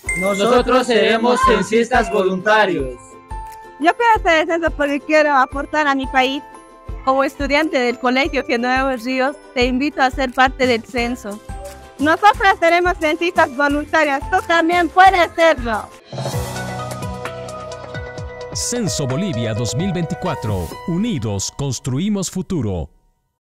Nosotros seremos censistas voluntarios. Yo quiero hacer el censo porque quiero aportar a mi país. Como estudiante del Colegio Nuevos Ríos, te invito a ser parte del censo. Nosotras seremos censistas voluntarias, tú también puedes serlo. Censo Bolivia 2024. Unidos construimos futuro.